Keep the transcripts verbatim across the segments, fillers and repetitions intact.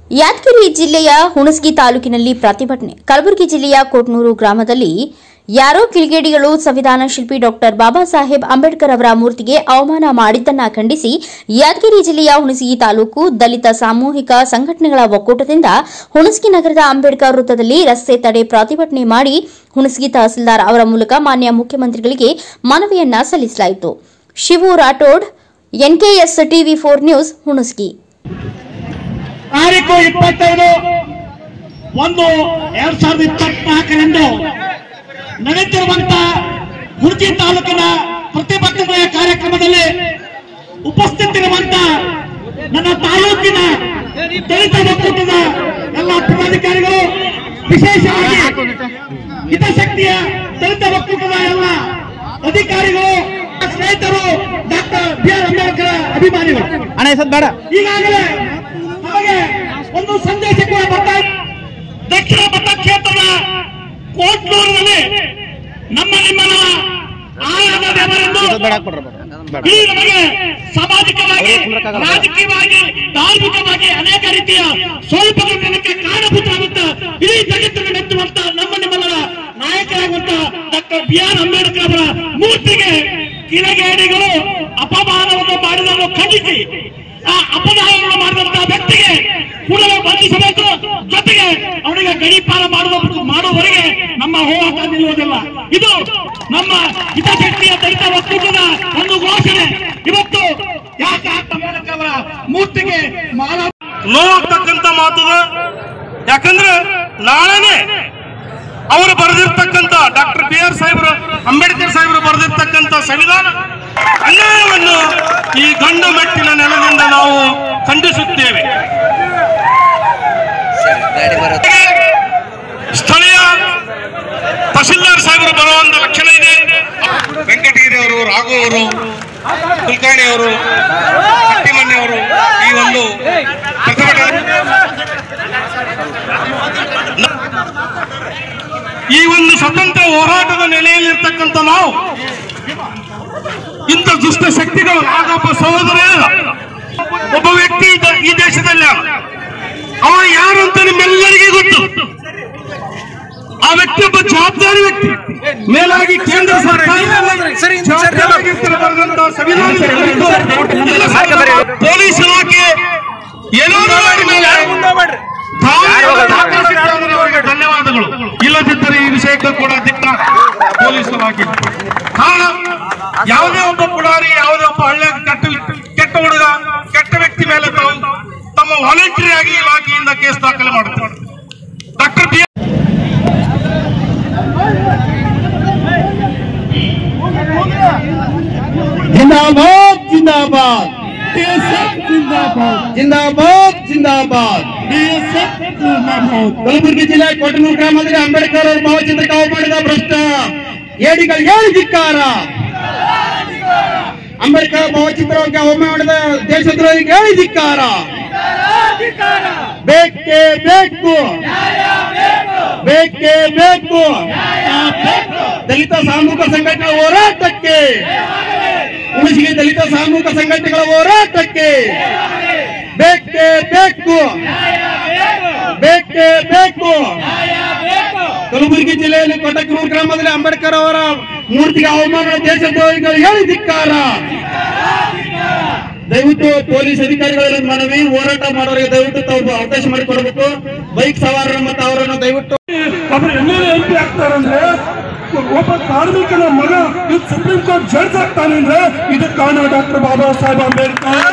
ಯಾದಗಿರಿ ಜಿಲ್ಲೆಯ ಹುಣಸಗಿ ತಾಲೂಕಿನಲ್ಲಿ ಪ್ರತಿಭಟನೆ. ಕಲಬುರಗಿ ಜಿಲ್ಲೆಯ ಕೋಟನೂರು ಗ್ರಾಮದಲ್ಲಿ ಯಾರೋ ಕಿಡಿಗೇಡಿಗಳು ಸಂವಿಧಾನ ಶಿಲ್ಪಿ ಡಾಕ್ಟರ್ ಬಾಬಾ ಸಾಹೇಬ್ ಅಂಬೇಡ್ಕರ್ ಅವರ ಮೂರ್ತಿಗೆ ಅವಮಾನ ಮಾಡಿದ್ದನ್ನು ಖಂಡಿಸಿ ಯಾದಗಿರಿ ಜಿಲ್ಲೆಯ ಹುಣಸಗಿ ತಾಲೂಕು ದಲಿತ ಸಾಮೂಹಿಕ ಸಂಘಟನೆಗಳ ಒಕ್ಕೂಟದಿಂದ ಹುಣಸಗಿ ನಗರದ ಅಂಬೇಡ್ಕರ್ ವೃತ್ತದಲ್ಲಿ ರಸ್ತೆ ತಡೆ ಪ್ರತಿಭಟನೆ ಮಾಡಿ ಹುಣಸಗಿ ತಹಸೀಲ್ದಾರ್ ಅವರ ಮೂಲಕ ಮಾನ್ಯ ಮುಖ್ಯಮಂತ್ರಿಗಳಿಗೆ ಮನವಿಯನ್ನ ಸಲ್ಲಿಸಲಾಯಿತು. Shivu Rathod, NKS TV four news, Hunasagi. ತಾರೀಕು ಇಪ್ಪತ್ತೈದು ಒಂದು ಎರಡ್ ಸಾವಿರದ ಇಪ್ಪತ್ನಾಲ್ಕರಂದು ನಡೆಯುತ್ತಿರುವಂತಹ ಹುಣಸಗಿ ತಾಲೂಕಿನ ಪ್ರತಿಭಟನೆಯ ಕಾರ್ಯಕ್ರಮದಲ್ಲಿ ಉಪಸ್ಥಿತರಿರುವಂತಹ ನನ್ನ ತಾಲೂಕಿನ ದಲಿತ ಒಕ್ಕೂಟದ ಎಲ್ಲ ಪದಾಧಿಕಾರಿಗಳು, ವಿಶೇಷವಾಗಿ ಹಿತಾಸಕ್ತಿಯ ದಲಿತ ಒಕ್ಕೂಟದ ಎಲ್ಲ ಅಧಿಕಾರಿಗಳು, ಸ್ನೇಹಿತರು, ಡಾಕ್ಟರ್ ಬಿ ಆರ್ ಅಂಬೇಡ್ಕರ್ ಅಭಿಮಾನಿಗಳು, ಈಗಾಗಲೇ ನಮಗೆ ಒಂದು ಸಂದೇಶ ಕೂಡ ಬರ್ತಾ ಇದೆ. ದಕ್ಷಿಣ ಮತಕ್ಷೇತ್ರದ ಕೋಟ್ನೂರಿನಲ್ಲಿ ನಮ್ಮ ನಿಮ್ಮನ ಆಯಾಮದವರೆಂದು ಇಲ್ಲಿ ನಮಗೆ ಸಾಮಾಜಿಕವಾಗಿ, ರಾಜಕೀಯವಾಗಿ, ಧಾರ್ಮಿಕವಾಗಿ ಅನೇಕ ರೀತಿಯ ಸ್ವಲ್ಪಕ್ಕೆ ಕಾರಣಭೂತವಾಗುತ್ತ ಇಡೀ ಜಗತ್ತಿನ ಮೆಚ್ಚುವಂತ ನಮ್ಮ ನಿಮ್ಮನ ನಾಯಕರಾಗುವಂತ ಡಾಕ್ಟರ್ ಬಿ ಆರ್ ಅಂಬೇಡ್ಕರ್ ಅವರ ಮೂರ್ತಿಗೆ ಕಿಡಿಗೇಡಿಗಳು ಅಪಮಾನವನ್ನು ಮಾಡಿದನ್ನು ಖಂಡಿಸಿ ಆ ಅಪಮಾನವನ್ನು ಮಾಡಿದಂತಹ ವ್ಯಕ್ತಿಗೆ ಕೂಡಲೇ ಬಂಧಿಸಬೇಕು. ಜೊತೆಗೆ ಅವನಿಗೆ ಗಡೀಪಾರ ಮಾಡುವ ಮಾಡುವವರೆಗೆ ನಮ್ಮ ಹೋರಾಟ ನಿಲ್ಲುವುದಿಲ್ಲ. ಇದು ನಮ್ಮ ಹಿತಾಸಕ್ತಿಯ ದಲಿತ ಒಕ್ಕೂಟದ ಒಂದು ಘೋಷಣೆ. ಇವತ್ತು ಯಾಕೆ ಅಂಬೇಡ್ಕರ್ ಅವರ ಮೂರ್ತಿಗೆ ಮಾಲ ನೋವಾಗ್ತಕ್ಕಂಥ ಮಾತು. ಯಾಕಂದ್ರೆ ನಾಳೆನೆ ಅವರು ಬರೆದಿರ್ತಕ್ಕಂಥ ಡಾಕ್ಟರ್ ಬಿ ಆರ್ ಸಾಹೇಬರು ಅಂಬೇಡ್ಕರ್ ಸಾಹೇಬರು ಬರೆದಿರ್ತಕ್ಕಂಥ ಸಂವಿಧಾನ ಅನ್ಯಾಯವನ್ನು ಈ ಗಂಡ ಮೆಟ್ಟಿನ ನೆಲದಿಂದ ನಾವು ಖಂಡಿಸುತ್ತೇವೆ. ಸ್ಥಳೀಯ ತಹಸೀಲ್ದಾರ್ ಸಾಹೇಬರು ಬರುವಂತ ಲಕ್ಷಣ ಇದೆ. ವೆಂಕಟಗಿರಿ ಅವರು, ರಾಘು ಅವರು, ಕುಲಕರ್ಣಿ ಅವರು, ಕಟ್ಟಿಮಣ್ಣಿ ಅವರು ಈ ಒಂದು ಪ್ರತಿಭಟನೆ, ಈ ಒಂದು ಸ್ವತಂತ್ರ ಹೋರಾಟದ ನೆಲೆಯಲ್ಲಿರ್ತಕ್ಕಂಥ ನಾವು ಇಂಥ ದುಷ್ಟ ಶಕ್ತಿಗಳು ನಾಗಪ್ಪ ಸಹೋದರ ಒಬ್ಬ ವ್ಯಕ್ತಿ ಈ ದೇಶದಲ್ಲಿ ಅವ ಯಾರು ಅಂತ ನಿಮ್ಮೆಲ್ಲರಿಗೂ ಗೊತ್ತು. ಆ ವ್ಯಕ್ತಿ ಒಬ್ಬ ಜವಾಬ್ದಾರಿ ವ್ಯಕ್ತಿ. ಮೇಲಾಗಿ ಕೇಂದ್ರ ಸರ್ಕಾರ ಪೊಲೀಸ್ ಇಲಾಖೆ ಏನೋ ಧನ್ಯವಾದಗಳು. ಇಲ್ಲದಿದ್ದರೆ ಈ ವಿಷಯಕ್ಕೂ ಕೂಡ ದಿಟ್ಟ ಪೊಲೀಸ್ ಇಲಾಖೆ. ಕಾರಣ ಯಾವುದೇ ಒಬ್ಬ ಪುಡಾರಿ, ಯಾವುದೇ ಒಬ್ಬ ಹಳ್ಳಿಯ ಕೆಟ್ಟ ಕೆಟ್ಟ ಹುಡುಗ, ಕೆಟ್ಟ ವ್ಯಕ್ತಿ ಮೇಲೆ ತಾವು ತಮ್ಮ ವಾಲಂಟರಿ ಆಗಿ ಇಲಾಖೆಯಿಂದ ಕೇಸ್ ದಾಖಲೆ ಮಾಡುತ್ತಾರೆ. ಡಾಕ್ಟರ್ ಬಿ ಜಿಂದಾಬಾದ್ ಜಿಂದಾಬಾದ್ ಜಿಂದಾಬಾದ್ ಜಿಂದಾಬಾದ್. ಕಲಬುರಗಿ ಜಿಲ್ಲೆ ಕೋಟನೂರು ಗ್ರಾಮದಲ್ಲಿ ಅಂಬೇಡ್ಕರ್ ಅವರು ಭಾವಚಿತ್ರಕ್ಕೆ ಅವಮಾನಿಸಿದ ಭ್ರಷ್ಟ ಏಡಿಗಳು ಹೇಳಿ ಧಿಕ್ಕಾರ. ಅಂಬೇಡ್ಕರ್ ಭಾವಚಿತ್ರಕ್ಕೆ ಅವಮಾನದ ದೇಶದ್ರೋಹಿಗೆ ಹೇಳಿ ಧಿಕ್ಕಾರ. ಬೇಕೇ ಬೇಕು, ಬೇಕೇ ಬೇಕು. ದಲಿತ ಸಾಮೂಹಿಕ ಸಂಘಟನೆಗಳ ಹೋರಾಟಕ್ಕೆ, ಹುಣಸಗಿ ದಲಿತ ಸಾಮೂಹಿಕ ಸಂಘಟನೆಗಳ ಹೋರಾಟಕ್ಕೆ ಬೇಕೇ ಬೇಕು, ಬೇಕೇ ಬೇಕು. ಕಲಬುರಗಿ ಜಿಲ್ಲೆಯಲ್ಲಿ ಕೋಟನೂರು ಗ್ರಾಮದಲ್ಲಿ ಅಂಬೇಡ್ಕರ್ ಅವರ ಮೂರ್ತಿಗೆ ಅವಮಾನ ದೇಶದ್ರೋಹಿಗಳು ಹೇಳಿ ಧಿಕ್ಕಾರ. ದಯವಿಟ್ಟು ಪೊಲೀಸ್ ಅಧಿಕಾರಿಗಳ ಮನವಿ, ಹೋರಾಟ ಮಾಡೋರಿಗೆ ದಯವಿಟ್ಟು ತಾವು ಅವಕಾಶ ಮಾಡಿಕೊಡಬೇಕು. ಬೈಕ್ ಸವಾರರು ಮತ್ತು ಅವರನ್ನು ದಯವಿಟ್ಟು ಅವರು M L A M P ಆಗ್ತಾರಂದ್ರೆ, ಒಬ್ಬ ಕಾರ್ಮಿಕನ ಮಗ ಇದು ಸುಪ್ರೀಂ ಕೋರ್ಟ್ ಜಡ್ಜ್ ಆಗ್ತಾನೆ ಅಂದ್ರೆ ಇದಕ್ಕೆ ಕಾರಣ ಡಾಕ್ಟರ್ ಬಾಬಾ ಸಾಹೇಬ್ ಅಂಬೇಡ್ಕರ್.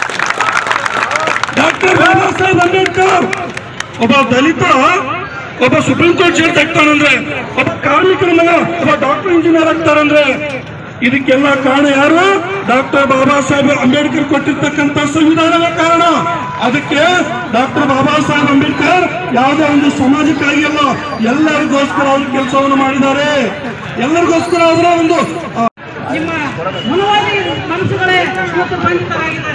ಡಾಕ್ಟರ್ ಬಾಬಾ ಸಾಹೇಬ್ ಅಂಬೇಡ್ಕರ್ ಒಬ್ಬ ದಲಿತ ಒಬ್ಬ ಸುಪ್ರೀಂ ಕೋರ್ಟ್ ಜಡ್ಜ್ ಆಗ್ತಾನಂದ್ರೆ, ಒಬ್ಬ ಕಾರ್ಮಿಕನ ಮಗ ಒಬ್ಬ ಡಾಕ್ಟರ್ ಇಂಜಿನಿಯರ್ ಆಗ್ತಾರಂದ್ರೆ ಇದಕ್ಕೆಲ್ಲ ಕಾರಣ ಯಾರು? ಡಾಕ್ಟರ್ ಬಾಬಾ ಸಾಹೇಬ್ ಅಂಬೇಡ್ಕರ್ ಕೊಟ್ಟಿರ್ತಕ್ಕಂಥ ಸಂವಿಧಾನದ ಕಾರಣ. ಅದಕ್ಕೆ ಡಾಕ್ಟರ್ ಬಾಬಾ ಸಾಹೇಬ್ ಅಂಬೇಡ್ಕರ್ ಯಾವುದೇ ಒಂದು ಸಮಾಜಕ್ಕಾಗಿ ಅಲ್ಲ, ಎಲ್ಲರಿಗೋಸ್ಕರ ಅವರು ಕೆಲಸವನ್ನು ಮಾಡಿದ್ದಾರೆ. ಎಲ್ಲರಿಗೋಸ್ಕರ ಅವರ ಒಂದು ನಿಮ್ಮ ಮನವಾಗಿ ಮನಸ್ಸುಗಳೇ ಬಂಧಿತರಾಗಿದ್ದಾರೆ.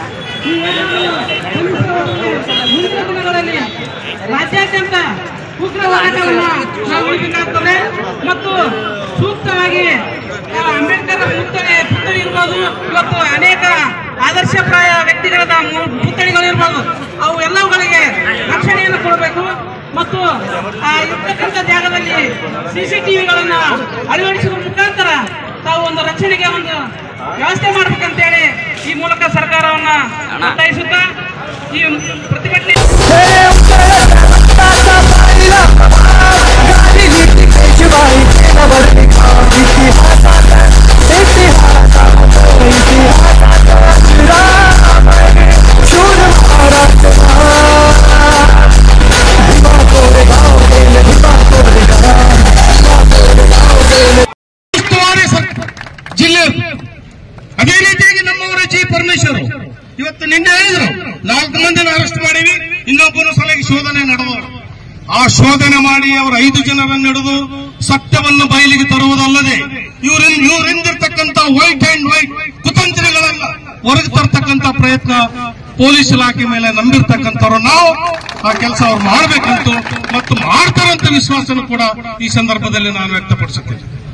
ಮುಂದಿನ ದಿನಗಳಲ್ಲಿ ರಾಜ್ಯಾದ್ಯಂತ ಉಗ್ರ ಹೋರಾಟವನ್ನು ನಾವು ಉಳಿಬೇಕಾಗ್ತದೆ ಮತ್ತು ಸೂಕ್ತವಾಗಿ ಅಂಬೇಡ್ಕರ್ ಪುತ್ಥಳಿ ಪುತ್ಥಳಿ ಇರ್ಬೋದು, ಇವತ್ತು ಅನೇಕ ಆದರ್ಶಪ್ರಾಯ ವ್ಯಕ್ತಿಗಳ ಪುತ್ಥಳಿಗಳು ಇರ್ಬೋದು, ಅವು ಎಲ್ಲವುಗಳಿಗೆ ರಕ್ಷಣೆಯನ್ನು ಕೊಡಬೇಕು ಮತ್ತು ಇರ್ತಕ್ಕಂಥ ಜಾಗದಲ್ಲಿ ಸಿಸಿಟಿವಿಗಳನ್ನ ಅಳವಡಿಸುವ ಮುಖಾಂತರ ತಾವು ಒಂದು ರಕ್ಷಣೆಗೆ ಒಂದು ವ್ಯವಸ್ಥೆ ಮಾಡಬೇಕಂತೇಳಿ ಈ ಮೂಲಕ ಸರ್ಕಾರವನ್ನ ಒತ್ತಾಯಿಸುತ್ತಾ ಈ ಪ್ರತಿಭಟನೆ ಜಿಲ್ಲೆ ಅದೇ ರೀತಿಯಾಗಿ ನಮ್ಮವರ ಜಿ ಪರಮೇಶ್ವರ್ ಇವತ್ತು ನಿನ್ನೆ ಹೇಳಿದ್ರು ನಾಲ್ಕು ಮಂದಿನ ಅರೆಸ್ಟ್ ಮಾಡಿವಿ, ಇನ್ನೊಬ್ಬನ ಸಲಹೆ ಶೋಧನೆ ನಡೆದು ಆ ಶೋಧನೆ ಮಾಡಿ ಅವರ ಐದು ಜನರನ್ನು ಹಿಡಿದು ಸತ್ಯವನ್ನು ಬಯಲಿಗೆ ತರುವುದಲ್ಲದೆ ಇವ್ರ ಇವರಿಂದಿರ್ತಕ್ಕಂಥ ವೈಟ್ ಅಂಡ್ ವೈಟ್ ಕುತಂತ್ರಿಗಳನ್ನ ಹೊರಗೆ ತರ್ತಕ್ಕಂಥ ಪ್ರಯತ್ನ ಪೊಲೀಸ್ ಇಲಾಖೆ ಮೇಲೆ ನಂಬಿರ್ತಕ್ಕಂಥವ್ರು ನಾವು ಆ ಕೆಲಸ ಅವ್ರು ಮಾಡಬೇಕಂತೂ ಮತ್ತು ಮಾಡ್ತಾರಂತ ವಿಶ್ವಾಸನೂ ಕೂಡ ಈ ಸಂದರ್ಭದಲ್ಲಿ ನಾನು ವ್ಯಕ್ತಪಡಿಸುತ್ತೇನೆ.